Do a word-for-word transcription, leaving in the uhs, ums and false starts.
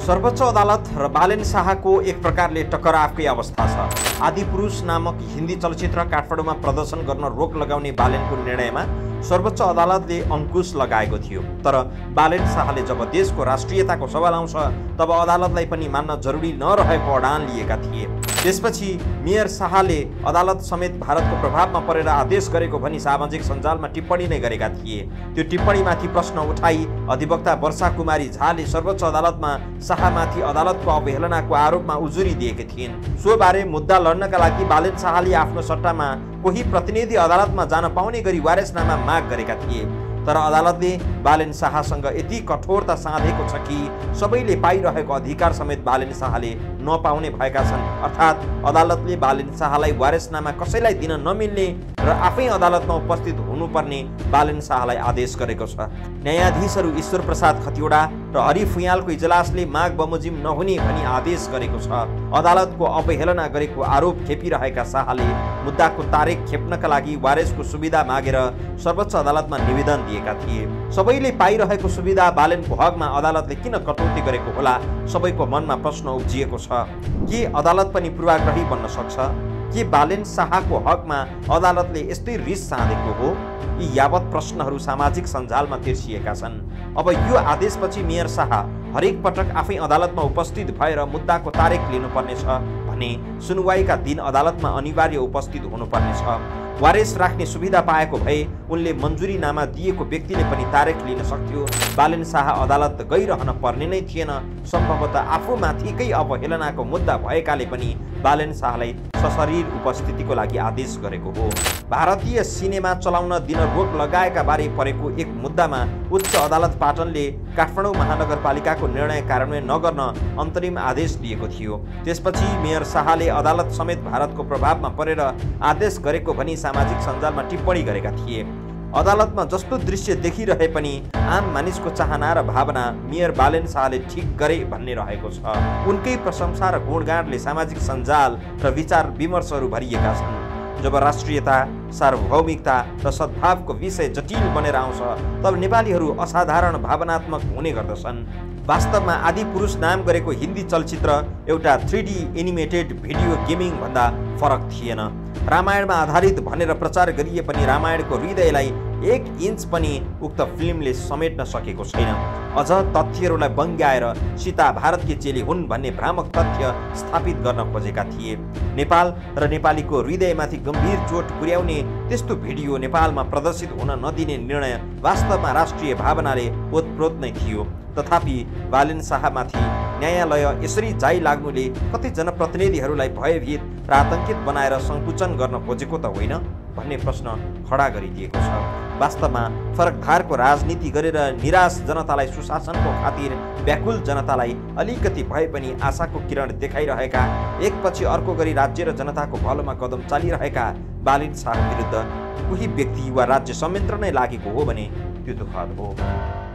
सर्वोच्च अदालत र बालेन शाहको एक प्रकारले टकरावकै अवस्था छ। आदिपुरुष नामक हिन्दी चलचित्र काठमाडौँमा प्रदर्शन गर्न रोक लगाउने बालेनको निर्णयमा सर्वोच्च अदालतले अंकुश लगाएको थियो। तर बालेन शाहले जब देशको राष्ट्रियताको सवाल आउँछ तब अदालतलाई पनि मान्न जरुरी नरहेको अडान लिएका थिए। त्यसपछि मेयर शाहले अदालत समेत भारतको प्रभावमा परेर आदेश गरेको भनी सामाजिक सञ्जालमा टिप्पणी नै गरेका थिए। त्यो टिप्पणीमाथि प्रश्न उठाई अधिवक्ता वर्षा कुमारी झाले सर्वोच्च अदालतमा शाहमाथि अदालतको अवहेलनाको आरोपमा उजुरी दिएकी थिइन्। सो बारे मुद्दा लड्नका लागि बालेन शाहले आफ्नो सट्टामा कोही प्रतिनिधि अदालतमा जान पाउने गरी वारेसनामा माग गरेका थिए। तर अदालतले बालेन शाहसँग यति कठोरता साधेको छ कि सबैले पाइरहेको अधिकार समेत बालेन शाहले नपाउने भएका छन्। अर्थात् अदालतले बालेन शाहलाई वारेसनामा कसैलाई दिन नमिल्ने र आफै अदालतमा उपस्थित हुनुपर्ने बालेन शाहलाई आदेश गरेको छ। न्यायाधीशहरू ईश्वर प्रसाद खतिवडा र हरि फुयालको इजलासले माग बमोजिम नहुने भनी आदेश गरेको छ। अदालतको अवहेलना गरेको आरोप खेपिरहेका शाहले मुद्दाको तारिख खेप्नका लागि वारेसको सुविधा मागेर सर्वोच्च अदालतमा निवेदन दिएका थिए। सबैले पाइरहेको सुविधा बालेनको हकमा अदालतले किन कटौती गरेको होला, सबैको मनमा प्रश्न उब्जिएको छ। के अदालत पनि पूर्वाग्रही बन्न सक्छ? के बालेन शाहको हकमा अदालतले यस्तै रिस साधेको हो? यी यावत प्रश्नहरू सामाजिक सञ्जालमा तिर्सिएका छन्। अब यो आदेशपछि मेयर शाह हरेक पटक आफै अदालतमा उपस्थित भएर मुद्दाको तारिख लिनुपर्नेछ भने सुनवाईका दिन अदालतमा अनिवार्य उपस्थित हुनुपर्नेछ। वारेस राख्ने सुविधा पाएको भए उनले मन्जुरीनामा दिएको व्यक्तिले पनि तारिख लिन सक्थ्यो। बालेन शाह अदालत गइरहन पर्ने नै थिएन। सम्भवतः आफूमाथिकै अवहेलनाको मुद्दा भएकाले पनि बालेन शाहलाई सशरीर उपस्थितिको लागि आदेश गरेको हो। भारतीय सिनेमा चलाउन दिन रोक लगाएका बारे परेको एक मुद्दामा उच्च अदालत पाटनले काठमाडौँ महानगरपालिकाको निर्णय कार्यान्वयन नगर्न अन्तरिम आदेश दिएको थियो। त्यसपछि मेयर शाहले अदालत समेत भारतको प्रभावमा परेर आदेश गरेको भनी सामाजिक सञ्जालमा टिप्पणी गरेका थिए। अदालतमा जस्तो दृश्य देखिरहे पनि आम मानिसको चाहना र भावना मेयर बालेन शाहले ठिक गरे भन्ने रहेको छ। उनकै प्रशंसा र गुणगानले सामाजिक सञ्जाल र विचार विमर्शहरू भरिएका छन्। जब राष्ट्रियता, सार्वभौमिकता र सद्भावको विषय जटिल बनेर आउँछ तब नेपालीहरू असाधारण भावनात्मक हुने गर्दछन्। वास्तवमा आदिपुरुष नाम गरेको हिन्दी चलचित्र एउटा three D animated video gaming भन्दा फरक थिएन। रामायणमा आधारित भनेर प्रचार गरिए पनि रामायणको हृदयलाई एक इन्च पनि उक्त फिल्मले समेट्न सकेको छैन। अझ तथ्यहरूलाई बङ्ग्याएर सीता भारतकी चेली हुन् भन्ने भ्रामक तथ्य स्थापित गर्न खोजेका थिए। नेपाल र नेपालीको हृदयमाथि गम्भीर चोट पुर्याउने त्यस्तो भिडियो नेपालमा प्रदर्शित हुन नदिने निर्णय वास्तवमा राष्ट्रिय भावनाले ओतप्रोत नै थियो। तथापि बालेन शाहमाथि न्यायालय यसरी जाइ लाग्नुले कति जनप्रतिनिधिहरूलाई भयभीत र आतंकित बनाएर सङ्कुचन गर्न खोजेको त होइन भन्ने प्रश्न खडा गरिदिएको छ। वास्तवमा फरकधारको राजनीति गरेर निराश जनतालाई सुशासनको खातिर व्याकुल जनतालाई अलिकति भए पनि आशाको किरण देखाइरहेका, एकपछि अर्को गरी राज्य र जनताको भलोमा कदम चालिरहेका बालेन शाह विरुद्ध कोही व्यक्ति वा राज्य संयन्त्र नै लागेको हो भने त्यो दुःखद हो।